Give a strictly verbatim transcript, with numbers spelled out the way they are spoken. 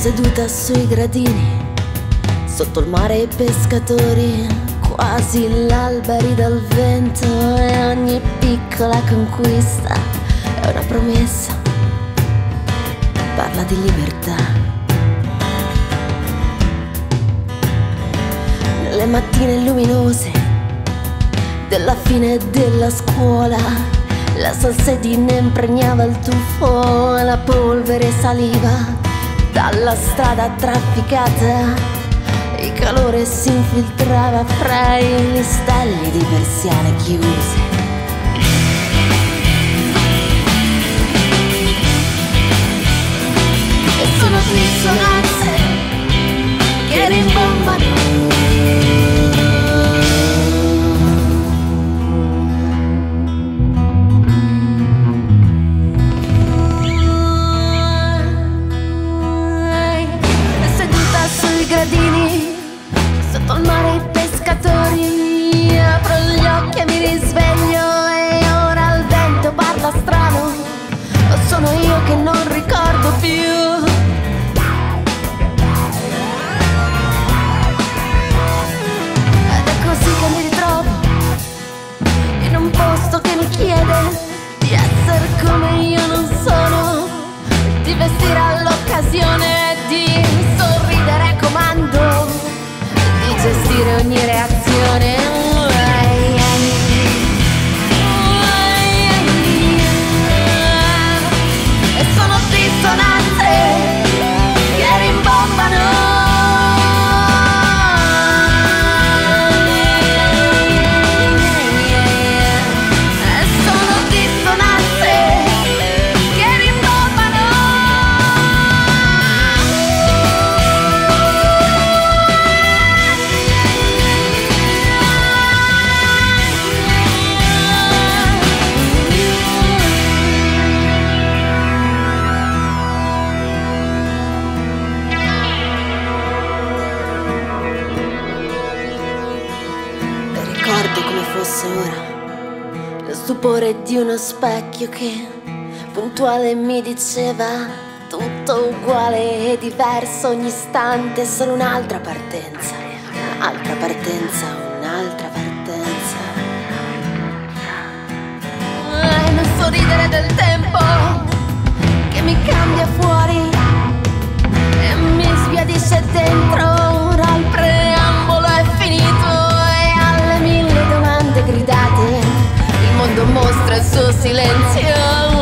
seduta sui gradini, sotto il mare i pescatori, quasi l'alberi dal vento, e ogni piccola conquista è una promessa, parla di libertà. Nelle mattine luminose della fine della scuola, la salsedine impregnava il tuffo e la polvere saliva dalla strada trafficata. Il calore si infiltrava fra i listelli di persiane chiuse. E sono dissonanze che rimbombano. Sotto il mare i pescatori, apro gli occhi e mi risveglio, e ora il vento parla strano, o sono io che non ricordo più. Ed è così che mi ritrovo in un posto che mi chiede di essere come io non sono, di vestire all'occasione, di sorridere a comando, di gestire ogni reazione. E sono dissonanze che rimbombano. E sono dissonanze che rimbombano. Ricordo come fosse ora lo stupore di uno specchio che puntuale mi diceva tutto uguale e diverso ogni istante, solo un'altra partenza, un'altra partenza, un'altra partenza. E non sorridere del tempo che mi cambia fuori e mi sbiadisce dentro. Ora il preambolo è finito, gridate, il mondo mostra il suo silenzio.